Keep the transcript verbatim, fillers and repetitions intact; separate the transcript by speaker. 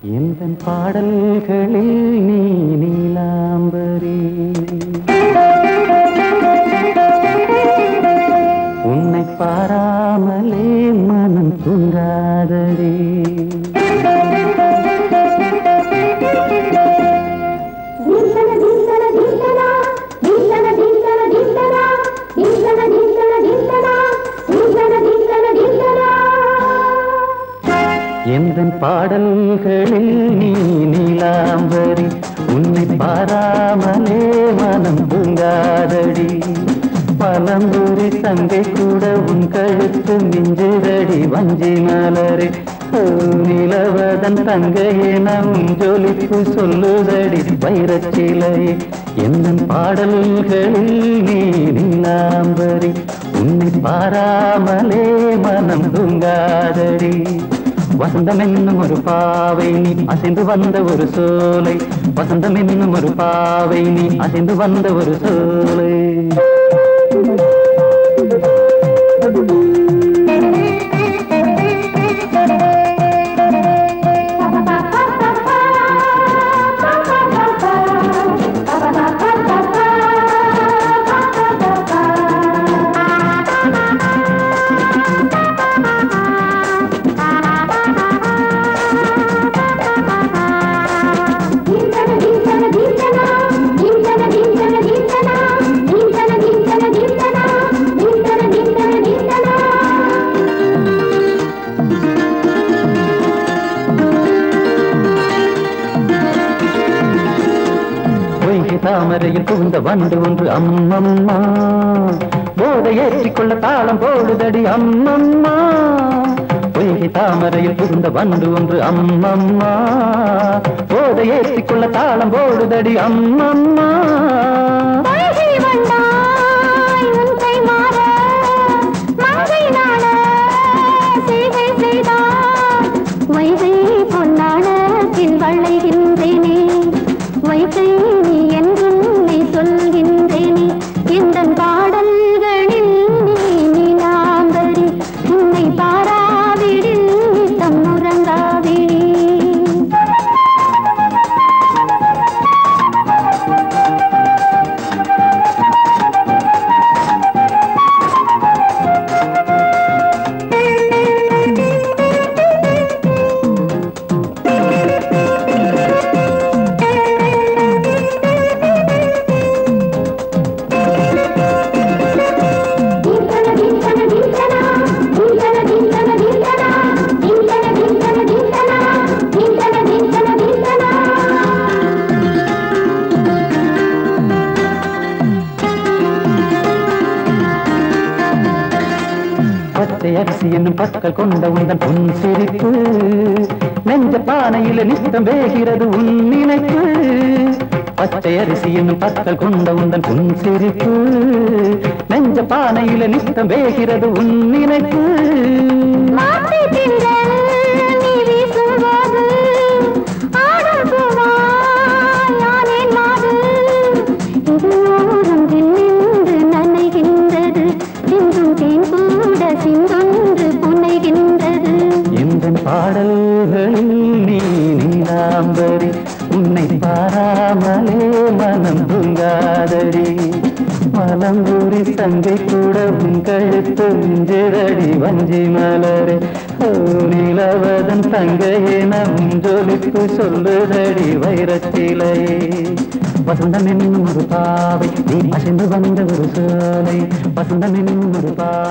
Speaker 1: எந்தன் பாடல்களில் நீ நீலாம்பரி உன்னை பாராமலே மனம் தூங்காதடி எந்தன் பாடல்களில் நீ நீலாம்பரி உன்னை பாராமலே மனம் தூங்காதடி பலம்புரி தங்கை கூட உன் கழுத்து மிஞ்சுதடி வஞ்சி மலரே நிலவதன் தங்கையே நம் ஜொலிப்பு சொல்லுதடி வைரச்சிலையே எந்தன் பாடல்களில் நீ நீலாம்பரி உன்னை பாராமலே மனம் தூங்காதடி வசந்தம் என்னும் ஒரு பாவை நீ அசைந்து வந்த ஒரு சோலை வசந்தம் என்னும் ஒரு பாவை நீ அசைந்து வந்த ஒரு சோலை தாமரையில் புகுந்த வண்டு ஒன்று அம்மம்மா போதை ஏற்றிக்கொள்ள தாளம் போடுதடி அம்மம்மா பொய்கை தாமரையில் புகுந்த வண்டு ஒன்று அம்மம்மா போதை ஏற்றிக்கொள்ள தாளம் போடுதடி அம்மம்மா பச்சை அரிசி என்னும் பற்கள் கொண்ட உந்தன் பொன் சிரிப்பு நெஞ்ச பானையில நித்தம் வேகிறது உன் நினைப்பு பச்சை அரிசி என்னும் பற்கள் கொண்ட உந்தன் பொன் சிரிப்பு நெஞ்ச பானையில நித்தம் வேகிறது உன் நினைப்பு பாடல்களில் நீ நீலாம்பரி உன்னை பாராமலே மனம் தூங்காதடி மலம்பூரி தங்கை கூட உன் கழுத்து மிஞ்சுதடி வஞ்சி மலரே நிலவதன் தங்கையே நம் ஜொலிப்பு சொல்லுதடி வைரச்சிலையே வசந்தம் என்னும் ஒரு பாவை நீ அசைந்து வந்த ஒரு சோலை வசந்தம் என்னும் ஒரு பாவை